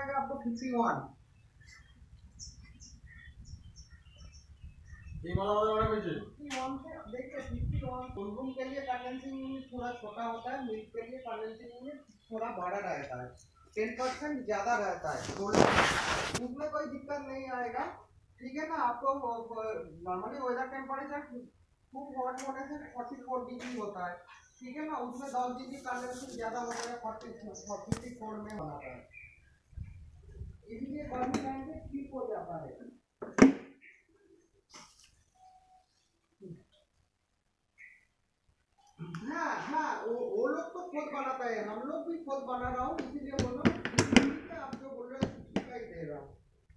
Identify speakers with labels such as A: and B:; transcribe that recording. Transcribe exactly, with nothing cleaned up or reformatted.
A: आएगा आपको fifty one. देखिए फिफ्टी वन कुलबुम के लिए कंडेंसिंग यूनिट थोड़ा छोटा होता है, मिल्क के लिए कंडेंसिंग यूनिट थोड़ा बड़ा रहता है, टेन परसेंट ज़्यादा रहता है, तो उसमें कोई दिक्कत नहीं आएगा। ठीक है ना। आपको नॉर्मली वेदर टेम्परेचर खूब हॉट होने से फोर्टी फोर डिग्री होता है। ठीक है ना। उसमें दस डिग्री कंडेंसिंग ज़्यादा हो जाएगा, फोर्टी फोर्टी फोर में होना है, इसलिए गर्मी टाइम पे ठीक हो जाता है। हाँ हाँ, वो वो लोग तो खुद बनाता है, हम लोग भी खुद बना रहा हूँ।